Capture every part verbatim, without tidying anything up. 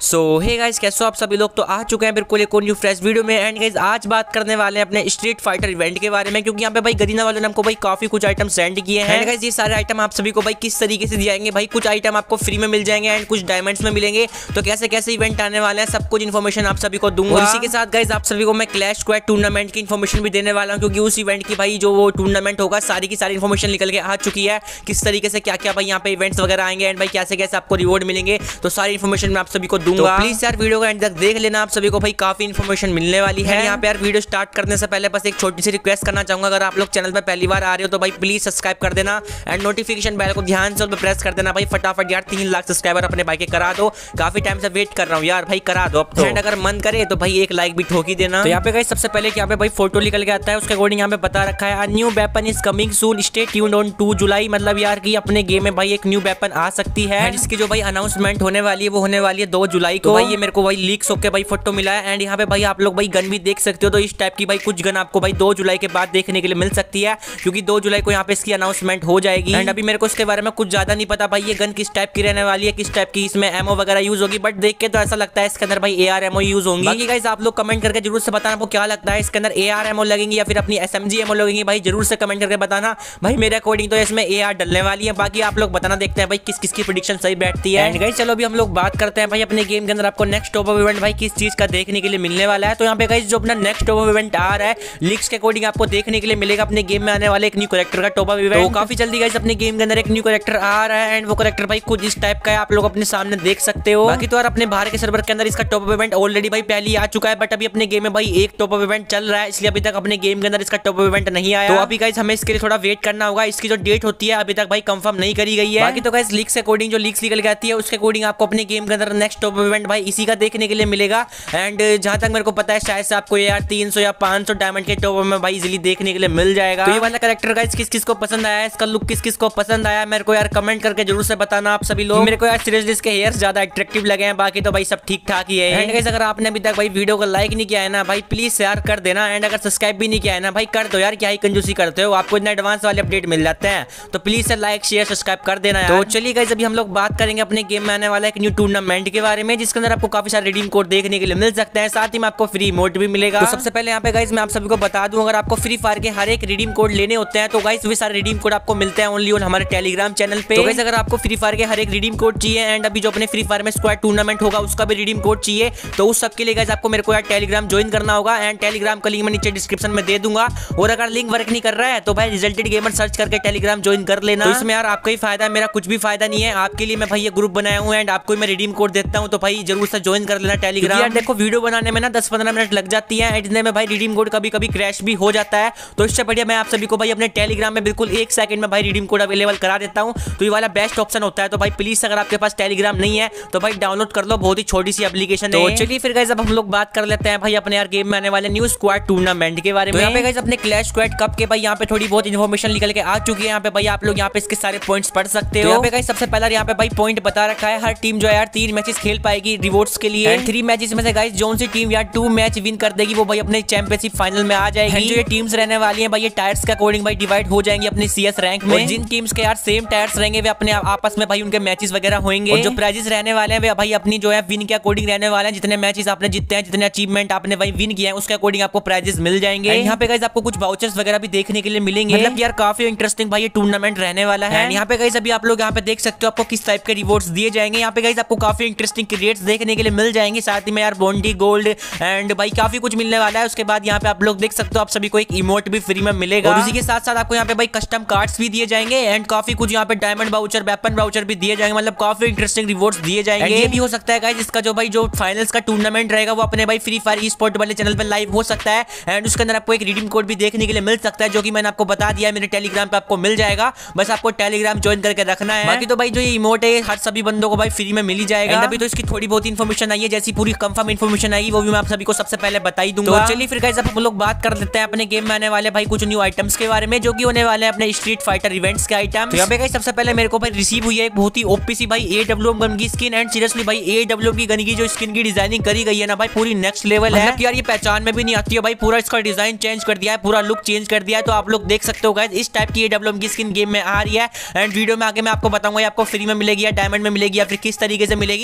सो hey guys, कैसे हो आप सभी लोग। तो आ चुके हैं बिल्कुल एक और न्यू फ्रेश वीडियो में। एंड गाइस आज बात करने वाले हैं अपने स्ट्रीट फाइटर इवेंट के बारे में, क्योंकि यहाँ पे भाई गरीना वालों ने हमको भाई काफी कुछ आइटम सेंड किए हैं। एंड गाइस ये सारे आइटम आप सभी को भाई किस तरीके से दिए जाएंगे, भाई कुछ आइटम आपको फ्री में मिल जाएंगे एंड कुछ डायमंड्स में मिलेंगे। तो कैसे कैसे इवेंट आने वाले हैं सब कुछ इन्फॉर्मेशन आप सभी को दूंगा। और इसी के साथ गाइस आप सभी को मैं क्लैश स्क्वाड टूर्नामेंट की इन्फॉर्मेशन भी देने वाला हूँ, क्योंकि उस इवेंट की भाई जो वो टूर्नामेंट होगा सारी की सारी इन्फॉर्मेशन निकल के आ चुकी है। किस तरीके से क्या क्या भाई यहाँ पे इवेंट्स वगैरह आएंगे एंड भाई कैसे कैसे आपको रिवॉर्ड मिलेंगे, तो सारी इन्फॉर्मेशन मैं आप सभी को दूंगा। प्लीज यार वीडियो को एंड तक देख लेना, आप सभी को भाई काफी इन्फॉर्मेशन मिलने वाली है। यहाँ पे यार वीडियो स्टार्ट करने से पहले बस एक छोटी सी रिक्वेस्ट करना चाहूंगा, अगर आप लोग चैनल पे पहली बार आ रहे हो तो भाई प्लीज सब्सक्राइब कर देना एंड नोटिफिकेशन बेल को ध्यान से प्रेस कर देना। भाई फटाफट यार तीन लाख सब्सक्राइबर अपने भाई के करा दो, काफी टाइम से वेट कर रहा हूँ यार, भाई करा दो अब तो। एंड अगर मन करे तो भाई एक लाइक भी ठोक ही देना। तो यहाँ पे गाइस सबसे पहले यहाँ पे भाई फोटो निकल के आता है, उसके अकॉर्डिंग यहाँ पे बता रखा है new weapon is coming soon, stay tuned on two July. मतलब यार कि अपने गेम में भाई एक न्यू वेपन आ सकती है एंड इसकी जो भाई अनाउंसमेंट होने वाली है वो होने वाली है दो जुलाई को। भाई ये मेरे को भाई लीक्स होके भाई फोटो मिला है। एंड यहाँ पे भाई आप लोग भाई गन भी देख सकते हो, तो इस टाइप की भाई कुछ गन आपको भाई दो जुलाई के बाद देखने के लिए मिल सकती है, क्योंकि दो जुलाई को यहाँ पे इसकी अनाउंसमेंट हो जाएगी। एंड अभी मेरे को इसके बारे में कुछ ज्यादा नहीं पता भाई ये गन किस टाइप की रहने वाली है, किस टाइप की इसमें एमओ वगैरह यूज होगी, बट देख के तो ऐसा लगता है इसके अंदर भाई एआर एमओ यूज होंगी। बाकी गाइस आप लोग कमेंट करके जरूर से बताना आपको क्या लगता है, इसके अंदर एआर एमओ लगेंगी या फिर अपनी एसएमजी एमओ लगेंगी, भाई जरूर से कमेंट करके बताना। भाई मेरे अकॉर्डिंग तो इसमें एआर डलने वाली है, बाकी आप लोग बताना, देखते हैं भाई किस किस की प्रेडिक्शन सही बैठती है। एंड गाइस चलो अभी हम लोग बात करते हैं भाई अपने गेम के अंदर आपको नेक्स्ट टॉप अप इवेंट भाई किस चीज का देखने के लिए मिलने वाला है। तो यहाँ पे गाइस जो अपना नेक्स्ट टॉप अप इवेंट आ रहा है लीक्स के अकॉर्डिंग आपको देखने के लिए मिलेगा अपने गेम में आने वाले एक न्यू कैरेक्टर का टॉप अप इवेंट। तो काफी जल्दी गाइस अपने गेम के अंदर एक न्यू कैरेक्टर आ रहा है एंड वो कैरेक्टर भाई कुछ इस टाइप का है, आप लोग अपने सामने देख सकते हो। बाकी तो यार अपने बाहर के सर्वर के अंदर इसका टॉप अप इवेंट ऑलरेडी भाई पहले ही आ चुका है, बट अभी अपने गेम में भाई एक टॉप अप इवेंट चल रहा है, इसलिए अभी तक अपने गेम के अंदर इसका टॉप अप इवेंट नहीं आया। तो अभी गाइस हमें इसके लिए थोड़ा वेट करना होगा, इसकी जो डेट होती है अभी तक भाई कंफर्म नहीं करी गई है। बाकी तो गाइस लीक्स के अकॉर्डिंग जो लीक्स निकल के आती है उसके अकॉर्डिंग आपको अपने गेम के अंदर नेक्स्ट टॉप अप इवेंट भाई इसी का देखने के लिए मिलेगा। एंड जहां तक मेरे को पता है शायद से आपको यार तीन सौ या पाँच सौ डायमंड के टॉप अप में भाई इजीली देखने के लिए मिल जाएगा। तो ये वाला कैरेक्टर गाइस किस किस को पसंद आया, इसका लुक किस किस को पसंद आया, मेरे को यार कमेंट करके जरूर से बताना आप सभी लोग। मेरे को यार सीरियसली इसके हेयर्स ज्यादा अट्रैक्टिव लगे हैं, बाकी तो भाई सब ठीक ठाक ही है। एंड गाइस अगर आपने अभी तक भाई वीडियो को लाइक नहीं किया है ना भाई प्लीज यार कर देना, एंड अगर सब्सक्राइब भी नहीं किया है ना भाई कर दो यार, क्या ही कंजूसी करते हो, आपको इतना एडवांस वाले अपडेट मिल जाते हैं, तो please sir like share subscribe कर देना यार। तो चलिए गाइस अभी हम लोग बात करेंगे अपने गेम में आने वाला एक न्यू टूर्नामेंट के बारे में, जिसके अंदर आपको काफी सारे रिडीम कोड देखने के लिए मिल सकते हैं, साथ ही में आपको फ्री इमोट भी मिलेगा। तो सबसे पहले यहाँ पे गाइस मैं आप सभी को बता दूं, अगर आपको फ्री फायर के हर एक रिडीम कोड लेने होते हैं तो गाइस वे सारे रिडीम कोड आपको मिलते हैं ओनली ऑन हमारे टेलीग्राम चैनल पे। तो गाइस अगर आपको फ्री फायर के हर एक रिडीम कोड चाहिए एंड अभी जो अपने फ्री फायर में स्क्वाड टूर्नामेंट होगा उसका भी रिडीम कोड चाहिए, तो उस सब के लिए गाइस आपको मेरे को यार टेलीग्राम ज्वाइन करना होगा एंड टेलीग्राम का लिंक मैं नीचे डिस्क्रिप्शन में दे दूंगा। और अगर लिंक वर्क नहीं कर रहा है तो भाई रिजल्टेड गेमर सर्च करके टेलीग्राम ज्वाइन कर लेना। तो इसमें यार आपका ही फायदा है, मेरा कुछ भी फायदा नहीं है, आपके लिए मैं भाई ये ग्रुप बनाया हूँ एंड आपको मैं रिडीम कोड देता हूँ, तो भाई जरूर से ज्वाइन कर लेना टेलीग्राम। यार देखो वीडियो बनाने में ना दस पंद्रह मिनट लग जाती है, इतने में भाई रिडीम कोड कभी कभी क्रैश भी हो जाता है, तो इससे बढ़िया मैं आप सभी को भाई अपने टेलीग्राम में बिल्कुल एक सेकंड में भाई रिडीम कोड अवेलेबल करा देता हूँ, तो ये वाला बेस्ट ऑप्शन होता है। तो भाई प्लीज अगर आपके पास टेलीग्राम नहीं है तो भाई डाउनलोड कर लो, बहुत ही छोटी सी एप्लीकेशन है। तो चलिए फिर गाइस अब हम लोग बात कर लेते हैं भाई अपने यार गेम में आने वाले न्यू स्क्वाड टूर्नामेंट के बारे में। यहाँ पे गाइस अपने क्लैश स्क्वाड कप के भाई यहाँ पे थोड़ी बहुत इन्फॉर्मेशन निकल के आ चुकी है, यहाँ पे भाई आप लोग यहाँ पे इसके सारे पॉइंट्स पढ़ सकते हो। यहाँ पे गाइस सबसे पहला यहाँ पे भाई पॉइंट बता रखा है हर टीम जो है यार तीन मैचेस खेल पाएगी रिवॉर्ड्स के लिए, एंड थ्री मैचेस में से गाइस जोन सी टीम यार टू मैच विन कर देगी वो भाई अपने चैंपियनशिप फाइनल में आ जाएगी। जो ये टीम्स रहने वाली हैं भाई ये टायर्स के अकॉर्डिंग भाई डिवाइड हो जाएंगी अपने सीएस रैंक में, जिन टीम्स के यार सेम टायर्स रहेंगे वे अपने आपस में भाई उनके मैचेस वगैरह होंगे, और जो प्राइजेस रहने वाले हैं वे भाई अपनी जो है विन के अकॉर्डिंग रहने वाले हैं, जितने मैचेस आपने जीते हैं जितने अचीवमेंट आपने भाई विन किए हैं उसके अकॉर्डिंग आपको प्राइजेस मिल जाएंगे। यहाँ पे गाइस आपको कुछ वाउचर्स वगैरह भी देखने के लिए मिलेंगे, मतलब यार काफी इंटरेस्टिंग भाई ये टूर्नामेंट रहने वाला है। यहाँ पे गाइस अभी आप लोग यहाँ पे देख सकते हो आपको किस टाइप के रिवॉर्ड्स दिए जाएंगे, यहाँ पे गाइस आपको काफी इंटरेस्टिंग क्रिएट्स देखने के लिए मिल जाएंगे, साथ ही में यार बॉन्डी गोल्ड एंड भाई काफी कुछ मिलने वाला है। उसके बाद यहाँ पे आप लोग देख सकते हो आप सभी को एक इमोट भी फ्री में मिलेगा, और उसी के साथ साथ आपको यहाँ पे भाई कस्टम कार्ड्स भी दिए जाएंगे एंड काफी कुछ यहाँ पे डायमंड वाउचर वेपन वाउचर भी दिए जाएंगे, मतलब काफी इंटरेस्टिंग रिवॉर्ड्स दिए जाएंगे। ये भी हो सकता है गाइस इसका जो भाई जो फाइनल्स का टूर्नामेंट रहेगा वो अपने भाई फ्री फायर ई स्पोर्ट वाले चैनल पे लाइव हो सकता है एंड उसके अंदर आपको एक रिडीम कोड भी देखने के लिए मिल सकता है, जो कि मैंने आपको बता दिया है मेरे टेलीग्राम पे आपको मिल जाएगा, बस आपको टेलीग्राम ज्वाइन करके रखना है। बाकी तो भाई जो ये इमोट है हर सभी बंदों को भाई फ्री में मिल ही जाएगा। अभी तो इसकी थोड़ी बहुत इन्फॉर्मेशन आई है, जैसी पूरी कंफर्म इन्फॉर्मेशन आई वो भी मैं आप सभी को सबसे पहले बता ही दूंगा। तो चलिए फिर गाइस अब हम लोग बात कर लेते हैं अपने गेम में आने वाले भाई कुछ न्यू आइटम्स के बारे में, जो कि होने वाले हैं अपने स्ट्रीट फाइटर इवेंट्स के आइटम। तो यहाँ पे गाइस सबसे पहले मेरे को भाई रिसीव हुई है एक बहुत ही ओपी सी भाई एडब्ल्यूएम गन की स्किन, एंड सीरियसली भाई एडब्ल्यूएम की गन की जो स्किन की डिजाइनिंग करी गई है ना भाई पूरी नेक्स्ट लेवल है, यार ये पहचान में भी नहीं आती है भाई, पूरा इसका डिजाइन चेंज कर दिया है, पूरा लुक चेंज कर दिया है। तो आप लोग देख सकते हो गाइस इस टाइप की एडब्ल्यूएम की स्किन गेम में आ रही है एंड वीडियो में आगे मैं आपको बताऊंगा आपको फ्री में मिलेगी या डायमंड में मिलेगी या फिर किस तरीके से मिलेगी,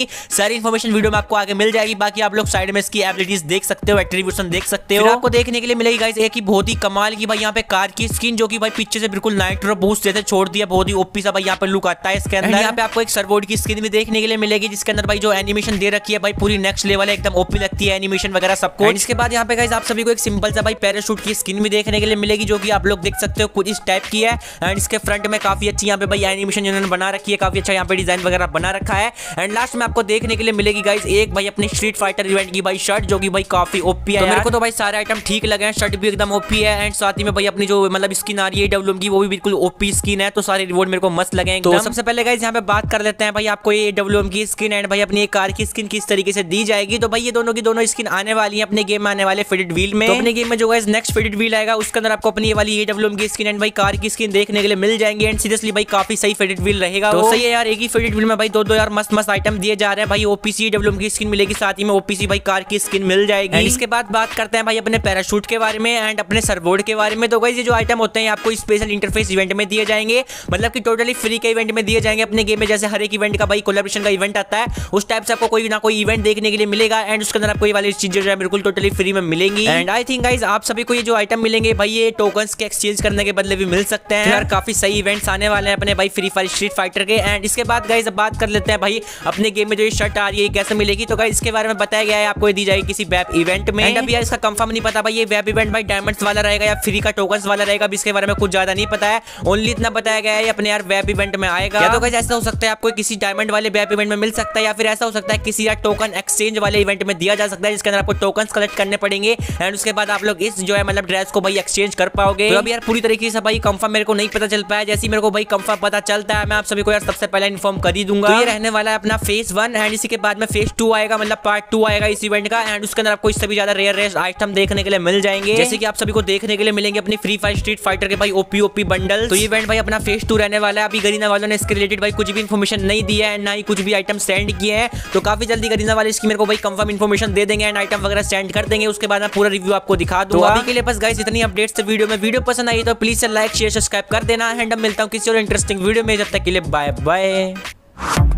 सारी इन्फॉर्मेशन वीडियो में आपको आगे मिल जाएगी। बाकी आप लोग साइड में इसकी एबिलिटीज देख सकते हो, एट्रीब्यूशन देख सकते हो। आपको देखने के लिए मिलेगी गाइस एक ही बहुत ही कमाल की भाई यहाँ पे कार की स्किन, जो कि भाई पीछे से बिल्कुल नाइट्रो बूस्ट जैसे छोड़ दिया, बहुत ही ओपी सा भाई यहाँ पे लुक आता है इसके अंदर। यहाँ पे आपको एक सर्वोड की स्किन भी देखने के लिए मिलेगी, जिसके अंदर भाई जो एनिमेशन दे रखी है भाई पूरी नेक्स्ट लेवल है, एकदम ओपी लगती है एनिमेशन वगैरह सब कुछ। इसके बाद यहाँ पे गाइस आप सभी को एक सिंपल सा भाई पैराशूट की स्किन भी देखने के लिए मिलेगी, जो कि आप लोग देख सकते हो कुछ इस टाइप की है। एंड इसके फ्रंट में काफी अच्छी यहाँ पे भाई एनिमेशन इन्होंने बना रखी है, काफी अच्छा यहाँ पे डिजाइन वगैरह बना रखा है। एंड लास्ट में आपको देखने के लिए मिलेगी गाइस एक भाई अपनी स्ट्रीट फाइटर इवेंट की भाई शर्ट, जो कि भाई काफी ओपी है। तो मेरे को तो भाई सारे आइटम ठीक लगे हैं, शर्ट भी एकदम ओपी है एंड साथ ही में भाई अपनी जो मतलब स्किन आ रही है डब्ल्यूएम की वो भी बिल्कुल ओपी स्किन है। तो सारे रिवॉर्ड मेरे को मस्त लगे हैं। तो सबसे पहले गाइस यहाँ पे बात कर लेते हैं भाई आपको ये डब्ल्यूएम की स्किन एंड भाई अपनी कार की स्किन किस तरीके से दी जाएगी। तो भाई ये दोनों की दोनों स्किन आने वाली है अपने गेम में आने वाले फिटेड व्हील में। तो अपने गेम में जो गाइस नेक्स्ट फिटेड व्हील आएगा उसके अंदर आपको अपनी ये वाली ये डब्ल्यूएम की स्किन एंड भाई कार की स्किन देखने के लिए मिल जाएंगे। एंड सीरियसली भाई काफी सही फिटेड व्हील रहेगा। तो सही है यार, एक ही फिटेड व्हील में भाई दो दो यार मस्त मस्त आइटम दिए जा रहे हैं भाई। ओपीसी डब्ल्यूएम की स्किन मिलेगी, साथ ही में ओपीसी भाई कार की स्किन मिल जाएगी। इसके बाद बात करते हैं भाई अपने पैराशूट के बारे में एंड अपने सर्वोर्ड के बारे में। तो गाइस ये जो आइटम होते हैं आपको स्पेशल इंटरफेस इवेंट में दिए जाएंगे, मतलब कि टोटली फ्री के इवेंट में दिए जाएंगे अपने गेम में। जैसे हर एक इवेंट का भाई कोलैबोरेशन का इवेंट आता है उस टाइप से आपको कोई ना कोई इवेंट देखने के लिए मिलेगा एंड उसके अंदर आपको ये वाली चीजें जो है बिल्कुल टोटली फ्री में मिलेंगी। एंड आई थिंक गाइस आप सभी को ये जो आइटम मिलेंगे भाई ये टोकन्स के एक्सचेंज करने के बदले भी मिल सकते हैं। यार काफी सही इवेंट्स आने वाले हैं अपने भाई फ्री फायर स्ट्रीट फाइटर के। एंड इसके बाद गाइस अब बात कर लेते हैं भाई अपने गेम में जो ये शर्ट आ रही है कैसे मिलेगी। तो गाइस इसके बारे में बताया गया है आपको, ये दी जाएगी किसी वेब इवेंट में। एंड अभी यार इसका कंफर्म नहीं पता भाई ये वेब इवेंट भाई डायमंड्स वाला रहेगा या फ्री का टोकन्स वाला रहेगा, अभी इसके बारे में कुछ ज्यादा नहीं पता है। ओनली इतना बताया गया है अपने यार वेब इवेंट में आएगा। या तो गाइस ऐसा हो सकता है आपको किसी डायमंड वाले वेब इवेंट में मिल सकता है, या फिर ऐसा हो सकता है किसी यार टोकन एक्सचेंज वाले इवेंट में दिया जा सकता है, जिसके अंदर आपको टोकन्स कलेक्ट करने पड़ेंगे एंड उसके बाद आप लोग इस जो है मतलब ड्रेस को भाई एक्सचेंज कर पाओगे। तो अभी यार पूरी तरीके से भाई कंफर्म मेरे को नहीं पता चल पाया, जैसे मेरे को भाई कंफर्म पता चलता है मैं आप सभी को यार सबसे पहले इन्फॉर्म कर ही दूंगा। तो ये रहने वाला है अपना फेज वन एंड इसी के बाद में फेज टू आएगा, मतलब पार्ट टू आएगा इस इवेंट का। एंड उसके अंदर आपको इससे भी ज्यादा रेयर रेयर आइटम देखने के लिए मिल जाएंगे, जैसे कि आप सभी को देखने के लिए मिलेंगे अपनी फ्री फायर स्ट्रीट फाइटर के भाई ओपी ओपी बंडल। तो ये इवेंट भाई अपना फेज टू रहने वाला है। अभी गरीना वालों ने इसके रिलेटेड भाई कुछ भी इन्फॉर्मेशन नहीं दिया है, ना ही कुछ भी आइटम सेंड किए हैं। तो काफी जल्दी गरीना वाले इसकी मेरे को भाई कंफर्म इन्फॉर्मेशन दे देंगे एंड आइटम वगैरह सेंड कर देंगे, उसके बाद मैं पूरा रिव्यू आपको दिखा दूंगा। अभी के लिए बस गाइस इतनी अपडेट्स वीडियो में। वीडियो पसंद आई तो प्लीज से लाइक शेयर सब्सक्राइब कर देना एंड अब मिलता हूँ किसी और इंटरेस्टिंग वीडियो में, जब तक के लिए बाय बाय।